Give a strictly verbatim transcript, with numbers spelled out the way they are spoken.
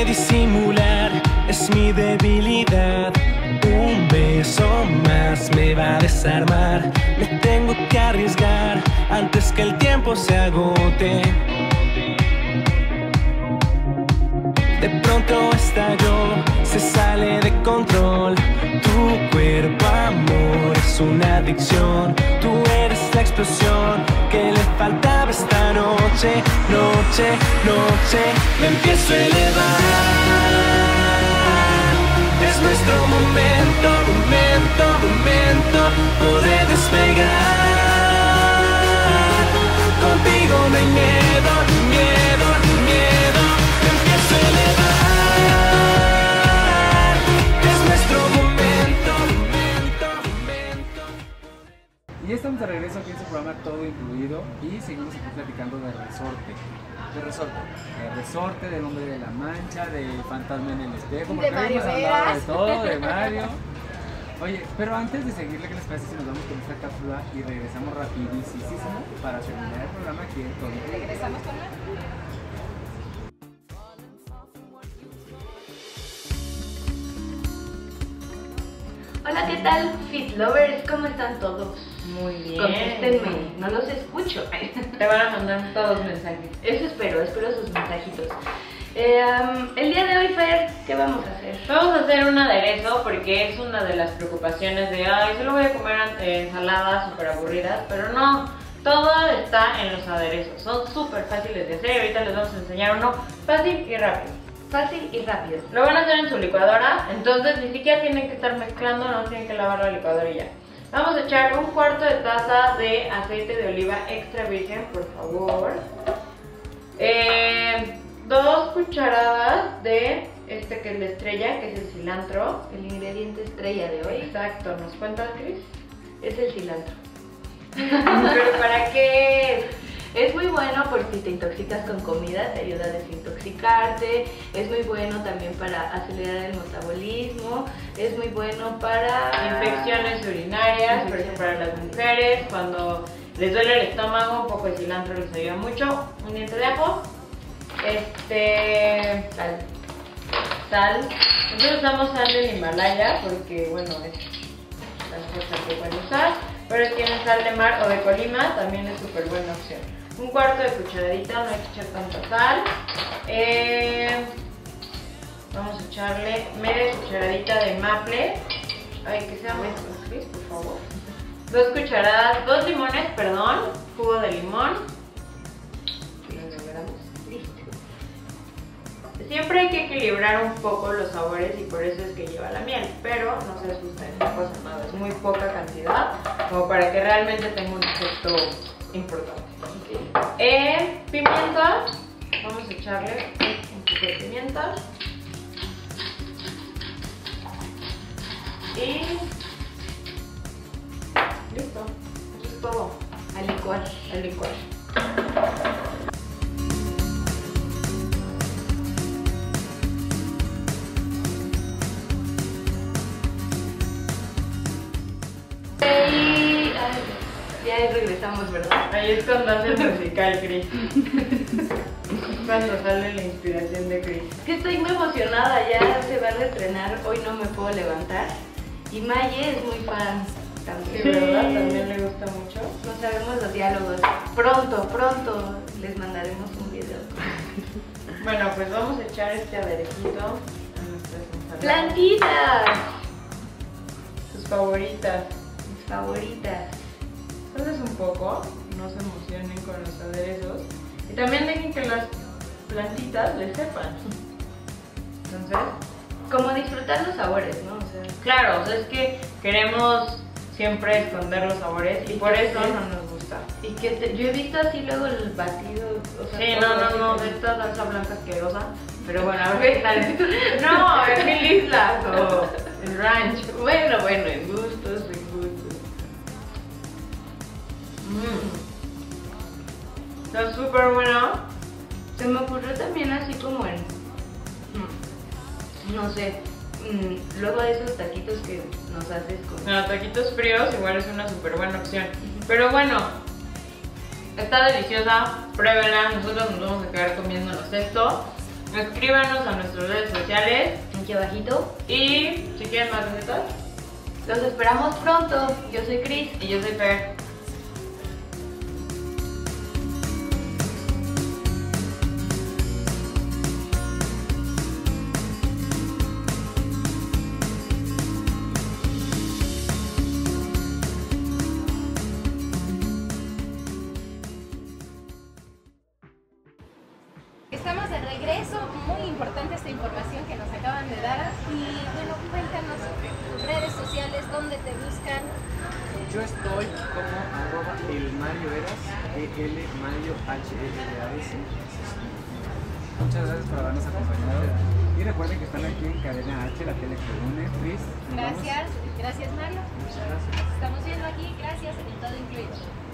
Disimular es mi debilidad. Un beso más me va a desarmar. Me tengo que arriesgar antes que el tiempo se agote. De pronto estalló, se sale de control. Tu cuerpo, amor, es una adicción. Tú eres la explosión que le faltaba esta noche. Noche, noche, me empiezo a elevar. Es nuestro momento, momento, momento, poder despegar. Contigo no hay miedo, ni miedo, ni miedo. Me empiezo a elevar. Es nuestro momento, momento, momento. Y ya estamos de regreso aquí en su programa Todo Incluido y seguimos aquí platicando de resorte. De resorte. De resorte, del hombre de la mancha, de fantasma en el espejo, porque De hoy hemos Mario hablado de Veras. todo, de Mario. Oye, pero antes de seguirle, ¿qué les parece si nos vamos con esta cápsula y regresamos rapidísimo para terminar el programa aquí en Todo Incluido? Regresamos con la... Hola, ¿qué tal, Fit Lovers? ¿Cómo están todos? Muy bien. Contéstenme, no los escucho. Te van a mandar todos mensajes. Eso espero, espero sus mensajitos. Eh, um, el día de hoy, Fer, ¿qué vamos a hacer? Vamos a hacer un aderezo porque es una de las preocupaciones de, ay, solo voy a comer eh, ensaladas súper aburridas, pero no, todo está en los aderezos. Son súper fáciles de hacer y ahorita les vamos a enseñar uno fácil y rápido. Fácil y rápido. Lo van a hacer en su licuadora, entonces ni siquiera tienen que estar mezclando, no tienen que lavar la licuadora y ya. Vamos a echar un cuarto de taza de aceite de oliva extra virgen, por favor. Eh, dos cucharadas de este que es la estrella, que es el cilantro. El ingrediente estrella de hoy Exacto, ¿nos cuentas, Cris? es el cilantro. ¿Pero para qué? Es muy bueno porque si te intoxicas con comida te ayuda a desintoxicarte. Es muy bueno también para acelerar el metabolismo. Es muy bueno para Infecciones urinarias, por ejemplo para las mujeres, cuando les duele el estómago, un poco de cilantro les ayuda mucho. Un diente de ajo, este, sal. sal. Nosotros usamos sal del Himalaya porque, bueno, es las cosas que pueden usar. Pero si tienen sal de mar o de Colima, también es súper buena opción. Un cuarto de cucharadita, no hay que echar tanta sal. Eh, vamos a echarle media cucharadita de maple. Ay, que sea menos, Cris, por favor. Dos cucharadas, dos limones, perdón, jugo de limón. Listo. Siempre hay que equilibrar un poco los sabores y por eso es que lleva la miel, pero no se asusten, no pasa nada, es muy poca cantidad como para que realmente tenga un efecto importante. Eh, pimienta, vamos a echarle un poco de pimienta y listo, eso es todo. A licuar. A licuar. Y... ay, ya regresamos, ¿verdad? Ahí es cuando hace el musical, Cris. Cuando sale la inspiración de Cris. Es que estoy muy emocionada, ya se va a reestrenar, hoy no me puedo levantar. Y Maye es muy fan Sí, también. ¿verdad? También le gusta mucho. No sabemos los diálogos. Pronto, pronto les mandaremos un video. Bueno, pues vamos a echar este aderecito a nuestras ensaladas. ¡Plantitas! Sus favoritas. Mis favoritas. Entonces un poco, no se emocionen con los aderezos. Y también dejen que las plantitas les sepan. Entonces, Como disfrutar los sabores, ¿no? O sea, claro, o sea, es que queremos siempre esconder los sabores y por eso no nos gusta. y que te- yo he visto así luego el batido. O sea, Sí, todo no, no, así no, como- de esta salsa blanca asquerosa. Pero bueno, a ver qué tal. No, en Mil Islas o el ranch. Bueno, bueno, en gustos, en gustos. Mm. Está súper bueno. Se me ocurrió también así como en, mm, no sé, mm, luego de esos taquitos que nos haces con... Los taquitos fríos igual es una súper buena opción. Pero bueno, está deliciosa, pruébenla. Nosotros nos vamos a quedar comiéndonos esto. Escríbanos a nuestras redes sociales. Aquí abajito. Y si quieren más recetas, Los esperamos pronto. Yo soy Cris. y yo soy Fer. Estamos de regreso, muy importante esta información que nos acaban de dar. Y bueno, cuéntanos tus redes sociales, dónde te buscan. Yo estoy como arroba el Mario Eras, E L Mario H E L A S. Muchas gracias por habernos acompañado. Y recuerden que están aquí en Cadena H, la tele que une. Cris, nos vamos. Gracias, gracias Mario. Muchas gracias. Estamos viendo aquí, gracias en Todo Incluido.